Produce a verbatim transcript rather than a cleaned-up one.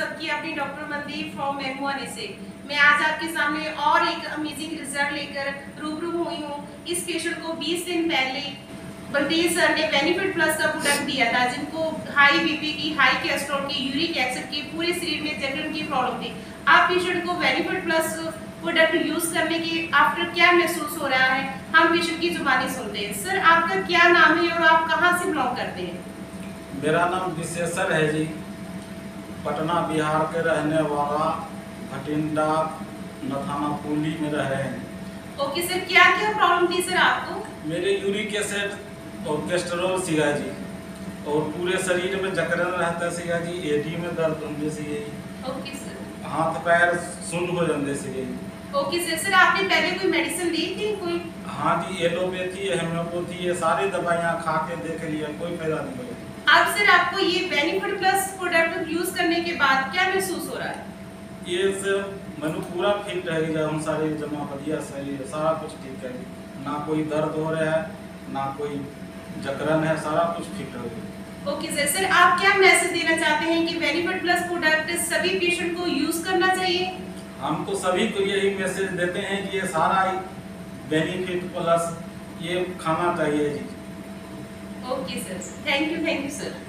सबकी अपनी doctor Mandeep from मेमुआनी से। मैं आज आपके सामने और एक अमेजिंग रिजल्ट लेकर रूबरू हुई हूँ। इस पेशेंट को बीस दिन पहले बंटेज सर ने बेनिफिट प्लस का प्रोडक्ट दिया था, जिनको हाई बीपी की, हाई कोलेस्ट्रॉल की, यूरिक एसिड की, पूरे शरीर में जकड़न की प्रॉब्लम थी। आप पेशेंट को बेनिफिट प्लस प्रोडक्ट यूज करने के आफ्टर क्या महसूस हो रहा है, हम पेशेंट की जुबानी सुनते हैं। सर, आपका क्या नाम है और आप कहाँ से बिलोंग करते हैं? मेरा नाम विशेषर है जी, पटना बिहार के रहने वाला, भटिंडा नथाना पुली में रह रहे हैं। ओके सर, क्या क्या प्रॉब्लम थी सर आपको? मेरे यूरिक एसिड और कोलेस्ट्रॉल सीगा जी, और पूरे शरीर में जकड़न रहता सीगा जी, एडी में दर्द होंगे सीगे जी। Okay sir. हाथ पैर सुन्न हो जाते सीगे जी। Okay sir. सर, आपने पहले कोई मेडिसिन ली थी कोई? हाँ जी, एलोपैथी, होम्योपैथी, ये सारी दवाइयाँ खा के देख लिया, कोई फायदा नहीं हुआ। अब सर, आपको ये बेनिफिट प्लस प्रोडक्ट यूज करने के बाद क्या महसूस हो रहा है? ये से मैंने पूरा फिट रह गया, हम सारे जमा बढ़िया सही सारा कुछ ठीक है, ना कोई दर्द हो रहा है, ना कोई जकड़न है, सारा कुछ फिट हो गया। Okay sir. सर, आप क्या मैसेज देना चाहते हैं कि बेनिफिट प्लस प्रोडक्ट सभी पेशेंट को यूज करना चाहिए? हम तो सभी को यही मैसेज देते हैं कि ये सारा बेनिफिट प्लस ये खाना चाहिए जी। Okay sir, thank you thank you sir.